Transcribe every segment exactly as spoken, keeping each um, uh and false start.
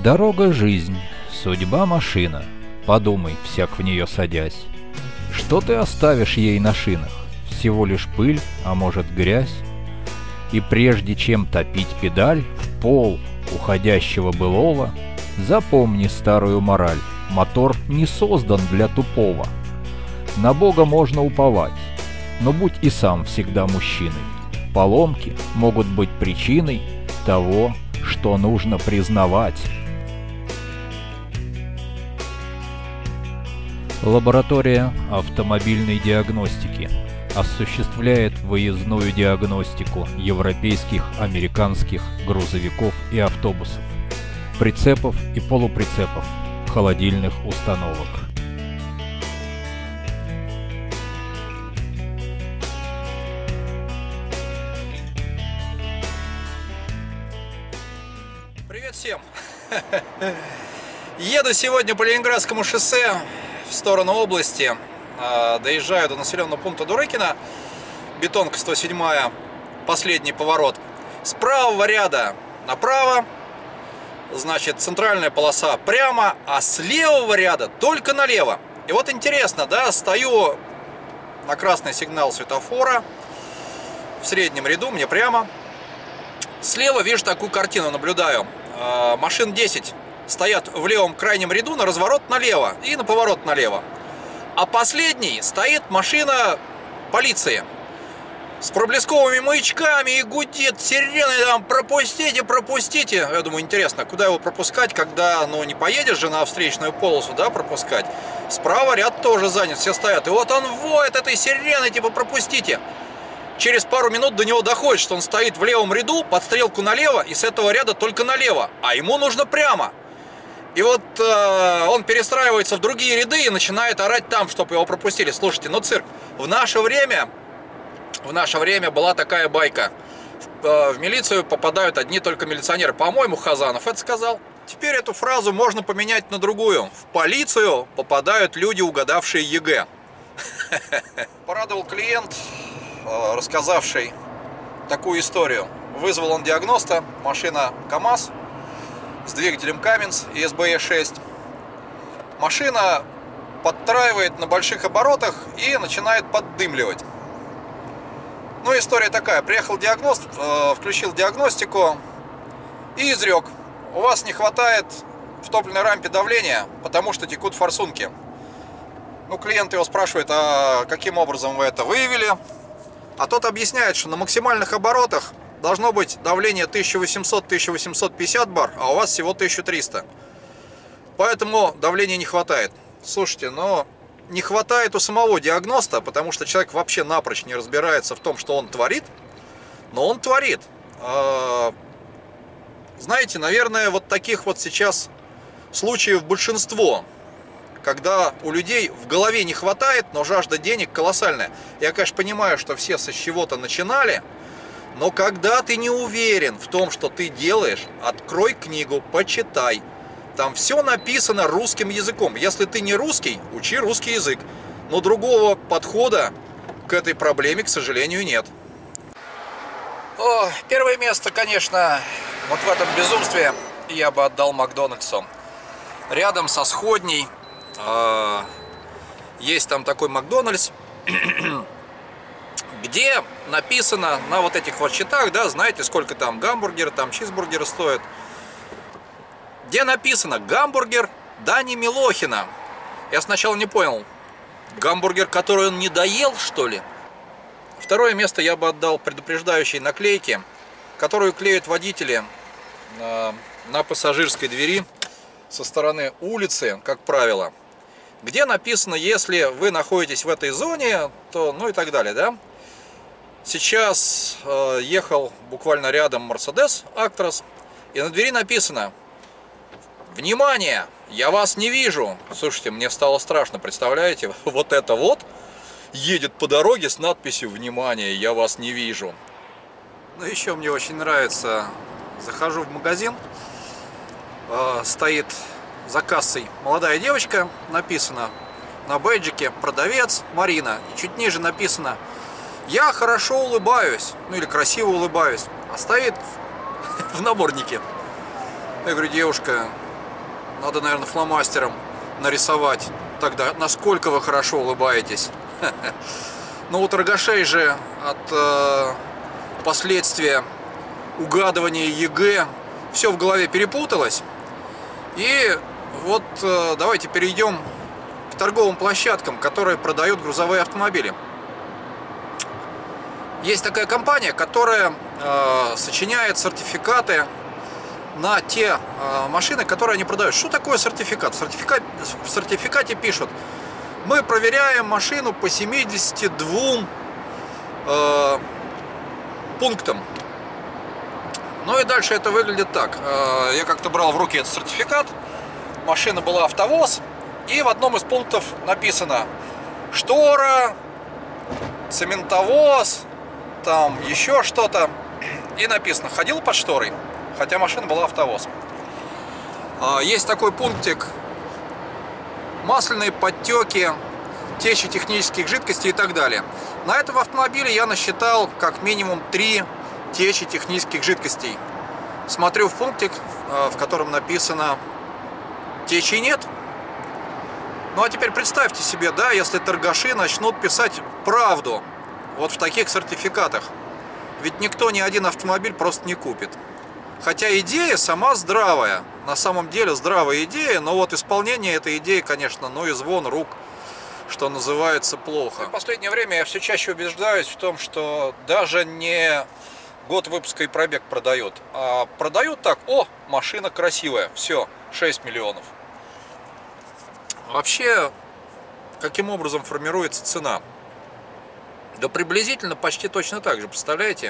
Дорога — жизнь, судьба — машина. Подумай, всяк в нее садясь. Что ты оставишь ей на шинах? Всего лишь пыль, а может грязь? И прежде чем топить педаль в пол уходящего былого, запомни старую мораль: мотор не создан для тупого. На Бога можно уповать, но будь и сам всегда мужчиной. Поломки могут быть причиной того, что нужно признавать. Лаборатория автомобильной диагностики осуществляет выездную диагностику европейских, американских грузовиков и автобусов, прицепов и полуприцепов, холодильных установок. Привет всем! Еду сегодня по Ленинградскому шоссе в сторону области. Доезжаю до населенного пункта Дурыкино. Бетонка сто седьмая, последний поворот. С правого ряда направо, значит, центральная полоса прямо, а с левого ряда только налево. И вот интересно, да, стою на красный сигнал светофора в среднем ряду, мне прямо. Слева вижу такую картину, наблюдаю. Машин десять стоят в левом крайнем ряду на разворот налево и на поворот налево. А последний стоит машина полиции с проблесковыми маячками и гудит сиреной там: пропустите, пропустите. Я думаю, интересно, куда его пропускать, когда, ну, не поедешь же на встречную полосу, да, пропускать. Справа ряд тоже занят, все стоят. И вот он воет этой сиреной, типа: пропустите. Через пару минут до него доходит, что он стоит в левом ряду, под стрелку налево, и с этого ряда только налево, а ему нужно прямо. И вот э, он перестраивается в другие ряды и начинает орать там, чтобы его пропустили. Слушайте, ну цирк. В наше время, в наше время была такая байка. В, э, в милицию попадают одни только милиционеры. По-моему, Хазанов это сказал. Теперь эту фразу можно поменять на другую. В полицию попадают люди, угадавшие ЕГЭ. Порадовал клиент, рассказавший такую историю. Вызвал он диагноста, машина КАМАЗ с двигателем Каменс и эс бэ е шесть. Машина подтраивает на больших оборотах и начинает поддымливать. Ну, история такая. Приехал диагност, включил диагностику и изрек: у вас не хватает в топливной рампе давления, потому что текут форсунки. Ну, клиент его спрашивает: а каким образом вы это выявили? А тот объясняет, что на максимальных оборотах должно быть давление тысяча восемьсот — тысяча восемьсот пятьдесят бар, а у вас всего тысяча триста. Поэтому давления не хватает. Слушайте, но не хватает у самого диагноста, потому что человек вообще напрочь не разбирается в том, что он творит. Но он творит. Знаете, наверное, вот таких вот сейчас случаев большинство, когда у людей в голове не хватает, но жажда денег колоссальная. Я, конечно, понимаю, что все с чего-то начинали, но когда ты не уверен в том, что ты делаешь, открой книгу, почитай. Там все написано русским языком. Если ты не русский, учи русский язык. Но другого подхода к этой проблеме, к сожалению, нет. О, первое место, конечно, вот в этом безумстве я бы отдал Макдональдсу. Рядом со сходней э, есть там такой Макдональдс, где написано на вот этих вот счетах, да, знаете, сколько там гамбургеры, там чизбургеры стоят, где написано гамбургер Дани Милохина. Я сначала не понял, гамбургер, который он не доел, что ли? Второе место я бы отдал предупреждающей наклейке, которую клеят водители на, на пассажирской двери со стороны улицы, как правило, где написано: если вы находитесь в этой зоне, то, ну и так далее, да. Сейчас э, ехал буквально рядом Мерседес Актрос, и на двери написано: внимание, я вас не вижу. Слушайте, мне стало страшно, представляете, вот это вот едет по дороге с надписью «Внимание, я вас не вижу». Ну, еще мне очень нравится, захожу в магазин, э, стоит за кассой молодая девочка, написано на бейджике «Продавец Марина», и чуть ниже написано: я хорошо улыбаюсь, ну или красиво улыбаюсь, а стоит в наборнике. Я говорю: девушка, Надо, наверное, фломастером нарисовать. Тогда насколько вы хорошо улыбаетесь. Но у торгашей же от э, последствия угадывания ЕГЭ все в голове перепуталось. И вот э, давайте перейдем к торговым площадкам, которые продают грузовые автомобили. Есть такая компания, которая э, сочиняет сертификаты на те э, машины, которые они продают. Что такое сертификат? В сертификате, в сертификате пишут: мы проверяем машину по семидесяти двум э, пунктам. Ну и дальше это выглядит так. Э, я как-то брал в руки этот сертификат. Машина была АвтоВОЗ. И в одном из пунктов написано: штора, цементовоз, там еще что-то. И написано: ходил под шторой. Хотя машина была АвтоВОЗ. Есть такой пунктик: масляные подтеки, течи технических жидкостей и так далее. На этом автомобиле я насчитал как минимум три течи технических жидкостей. Смотрю в пунктик, в котором написано: течи нет. Ну а теперь представьте себе, да, если торгаши начнут писать правду вот в таких сертификатах. Ведь никто ни один автомобиль просто не купит. Хотя идея сама здравая, на самом деле здравая идея, но вот исполнение этой идеи, конечно, ну и звон рук, что называется, плохо. В последнее время я все чаще убеждаюсь в том, что даже не год выпуска и пробег продают, а продают так: о, машина красивая, все, шесть миллионов. Вообще, каким образом формируется цена? Да приблизительно почти точно так же, представляете?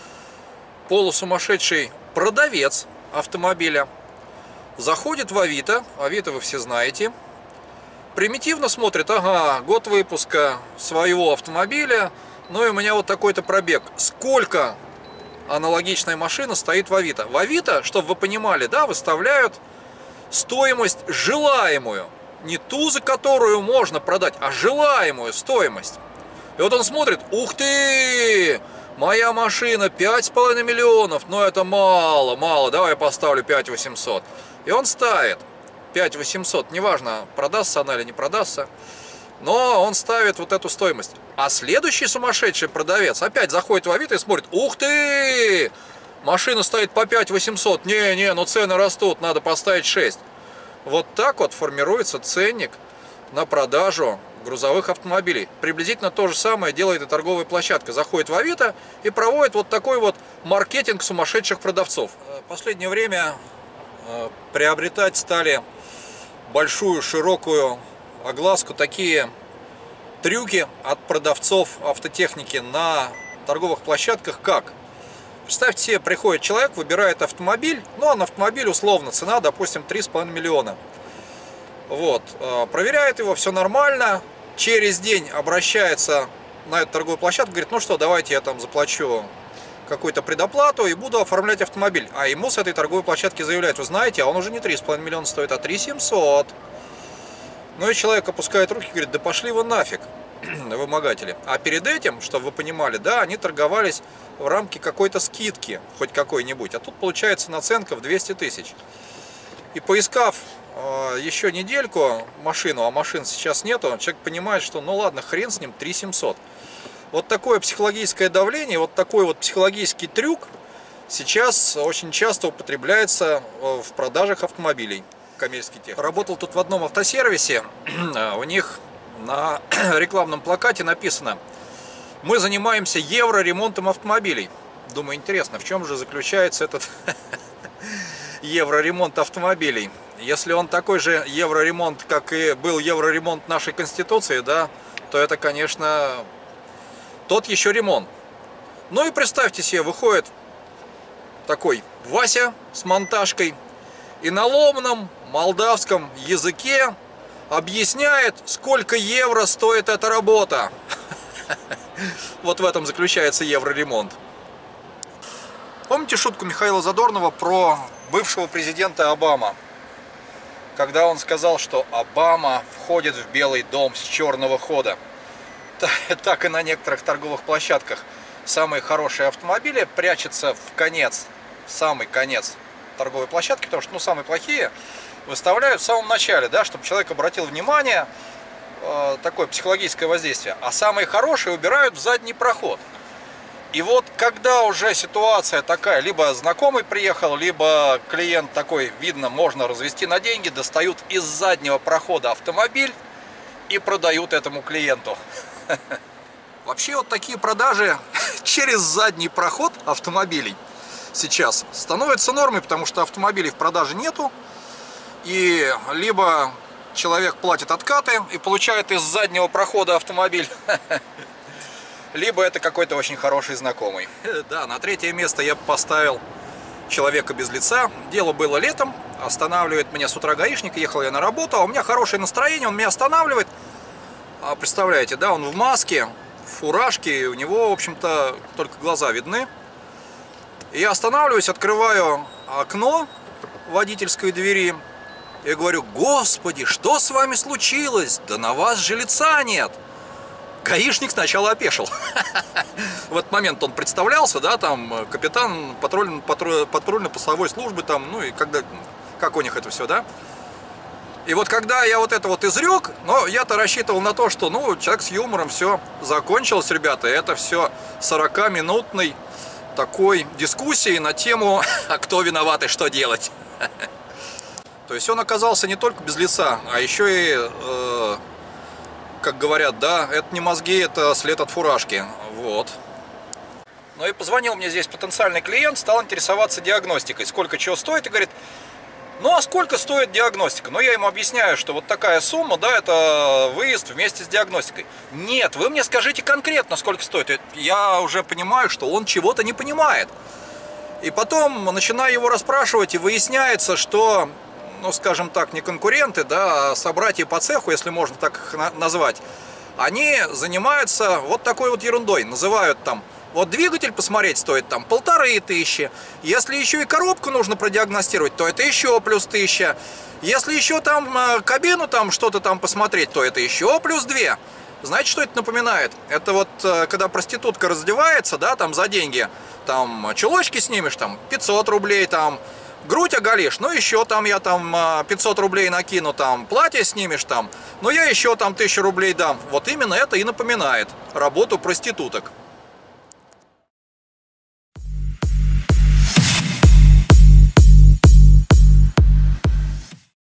Полусумасшедший продавец автомобиля заходит в Авито, Авито вы все знаете, примитивно смотрит: ага, год выпуска своего автомобиля, ну и у меня вот такой-то пробег. Сколько аналогичная машина стоит в Авито? В Авито, чтобы вы понимали, да, выставляют стоимость желаемую. Не ту, за которую можно продать, а желаемую стоимость. И вот он смотрит: ух ты! Моя машина пять с половиной миллионов, но это мало, мало, давай я поставлю пять восемьсот. И он ставит пять восемьсот, неважно, продастся она или не продастся, но он ставит вот эту стоимость. А следующий сумасшедший продавец опять заходит в Авито и смотрит: ух ты! Машина стоит по пять восемьсот, не-не, ну цены растут, надо поставить шесть. Вот так вот формируется ценник на продажу грузовых автомобилей. Приблизительно то же самое делает и торговая площадка. Заходит в Авито и проводит вот такой вот маркетинг сумасшедших продавцов. В последнее время приобретать стали большую, широкую огласку такие трюки от продавцов автотехники на торговых площадках, как: представьте себе, приходит человек, выбирает автомобиль, ну а на автомобиль условно цена, допустим, три с половиной миллиона. Вот, проверяет его, все нормально, через день обращается на эту торговую площадку, говорит: ну что, давайте я там заплачу какую-то предоплату и буду оформлять автомобиль. А ему с этой торговой площадки заявляют: вы знаете, а он уже не три с половиной миллиона стоит, а три семьсот. Ну и человек опускает руки и говорит: да пошли вы нафиг, вымогатели. А перед этим, чтобы вы понимали, да, они торговались в рамке какой-то скидки, хоть какой-нибудь, а тут получается наценка в двести тысяч. И поискав э, еще недельку машину, а машин сейчас нету, человек понимает, что ну ладно, хрен с ним, три семьсот. Вот такое психологическое давление, вот такой вот психологический трюк сейчас очень часто употребляется в продажах автомобилей. Коммерческий тех. Работал тут в одном автосервисе, у них на рекламном плакате написано: мы занимаемся евроремонтом автомобилей. Думаю, интересно, в чем же заключается этот евроремонт автомобилей? Если он такой же евроремонт, как и был евроремонт нашей Конституции, да, то это, конечно, тот еще ремонт. Ну и представьте себе, выходит такой Вася с монтажкой и на ломаном молдавском языке объясняет, сколько евро стоит эта работа. Вот в этом заключается евроремонт. Помните шутку Михаила Задорнова про бывшего президента Обама? Когда он сказал, что Обама входит в Белый дом с черного хода. Так и на некоторых торговых площадках самые хорошие автомобили прячутся в конец, в самый конец торговой площадки, потому что ну, самые плохие выставляют в самом начале, да, чтобы человек обратил внимание, э, такое психологическое воздействие. А самые хорошие убирают в задний проход. И вот когда уже ситуация такая, либо знакомый приехал, либо клиент такой, видно, можно развести на деньги, достают из заднего прохода автомобиль и продают этому клиенту. Вообще вот такие продажи через задний проход автомобилей сейчас становятся нормой, потому что автомобилей в продаже нету. И либо человек платит откаты и получает из заднего прохода автомобиль, либо это какой-то очень хороший знакомый. Да, на третье место я поставил человека без лица. Дело было летом. Останавливает меня с утра гаишник. Ехал я на работу, а у меня хорошее настроение. Он меня останавливает. А представляете, да, он в маске, в фуражке. У него, в общем-то, только глаза видны. И я останавливаюсь, открываю окно водительской двери. И говорю: «Господи, что с вами случилось? Да на вас же лица нет!» Гаишник сначала опешил. В этот момент он представлялся, да, там, капитан патрульно-постовой службы, там, ну и когда, как у них это все, да. И вот когда я вот это вот изрек, но я-то рассчитывал на то, что, ну, человек с юмором, все закончилось, ребята, это все сорокаминутной такой дискуссии на тему, а кто виноват и что делать. То есть он оказался не только без лица, а еще и... Э, как говорят, да, это не мозги, это след от фуражки. Вот. Ну и позвонил мне здесь потенциальный клиент, стал интересоваться диагностикой, сколько чего стоит, и говорит: ну а сколько стоит диагностика? Ну я ему объясняю, что вот такая сумма, да, это выезд вместе с диагностикой. Нет, вы мне скажите конкретно, сколько стоит. Я уже понимаю, что он чего-то не понимает. И потом начинаю его расспрашивать, и выясняется, что... ну, скажем так, не конкуренты, да, а собратья по цеху, если можно так их назвать, они занимаются вот такой вот ерундой. Называют там, вот двигатель посмотреть стоит там полторы тысячи. Если еще и коробку нужно продиагностировать, то это еще плюс тысяча. Если еще там кабину там что-то там посмотреть, то это еще плюс две. Знаете, что это напоминает? Это вот когда проститутка раздевается, да, там за деньги, там чулочки снимешь, там пятьсот рублей, там... грудь оголишь, ну еще там я там пятьсот рублей накину, там платье снимешь там, но я еще там тысячу рублей дам. Вот именно это и напоминает работу проституток.